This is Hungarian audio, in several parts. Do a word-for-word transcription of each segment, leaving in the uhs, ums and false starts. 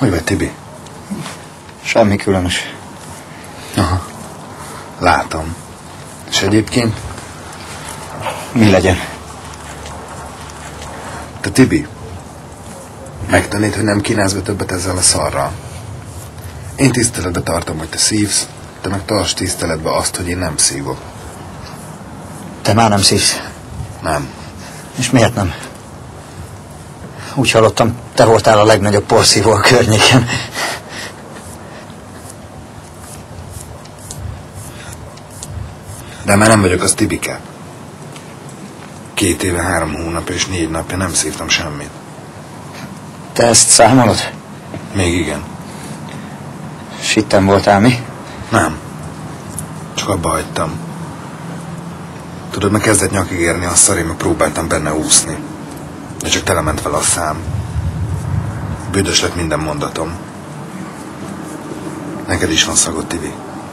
Hogy vagy, Tibi? Semmi különös. Aha. Látom. És egyébként? Mi legyen? Te, Tibi, megtennéd, hogy nem kínázz be többet ezzel a szarral? Én tiszteletbe tartom, hogy te szívsz, te meg tartsd tiszteletbe azt, hogy én nem szívok. Te már nem szívsz? Nem. És miért nem? Úgy hallottam, te voltál a legnagyobb porszívó a környéken. De már nem vagyok az, Tibike. Két éve, három hónap és négy napja nem szívtam semmit. Te ezt számolod? Még igen. Sitten voltál, mi? Nem. Csak abba hagytam. Tudod, meg kezdett nyakig érni a szar, én meg próbáltam benne úszni. De csak telement vele a szám. Büdös lett minden mondatom. Neked is van szagod, Tibi.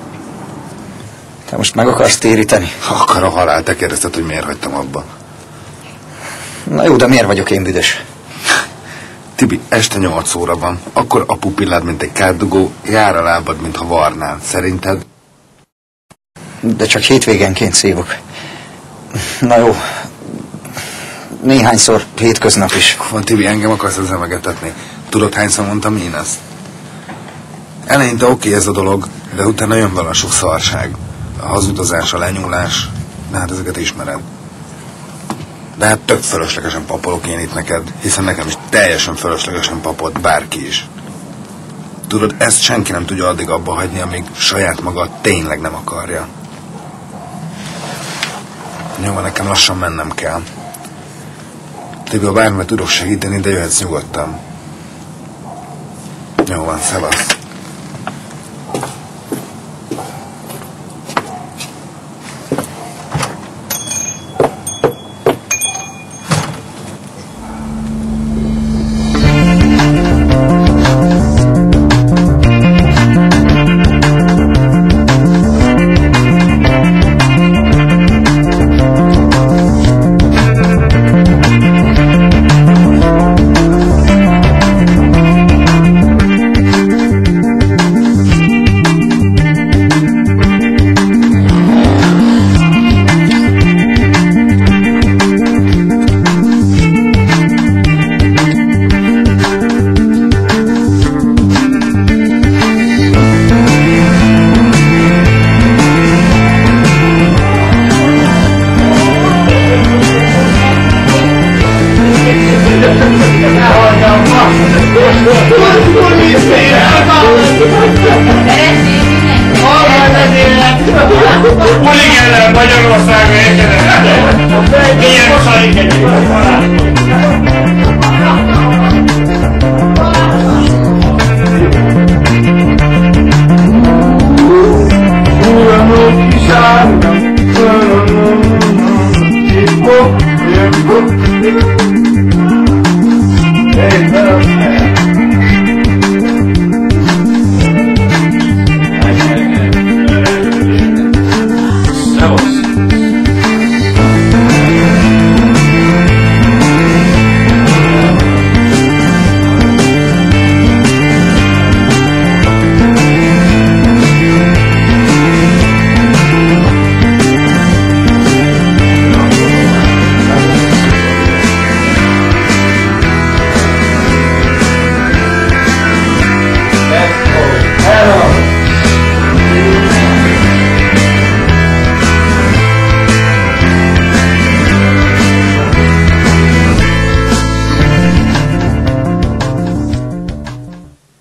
Te most meg akarsz téríteni? Ha akar a halál, te kérdezted, hogy miért hagytam abba. Na jó, de miért vagyok én büdös? Tibi, este nyolc óra van. Akkor a pupillád, mint egy kártdugó, jár a lábad, mintha varnál. Szerinted? De csak hétvégenként szívok. Na jó. Néhányszor hétköznap is. Van, Tibi, engem akarsz ezzel megetetni. Tudod, hányszor mondtam én ezt? Eleinte oké ez a dolog, de utána jön vele a sok szarság. A hazudozás, a lenyúlás. De hát ezeket ismered. De hát tök fölöslegesen papolok én itt neked, hiszen nekem is teljesen fölöslegesen papolt bárki is. Tudod, ezt senki nem tudja addig abba hagyni, amíg saját maga tényleg nem akarja. Jó, nekem lassan mennem kell. Tibi, ha bármit tudok segíteni, de jöhetsz nyugodtan. Jó van, szevasz. Huligánál Magyarországra érkezett! Milyen szarikegyek a barátok! Uramok kisárga, tippok, tippok,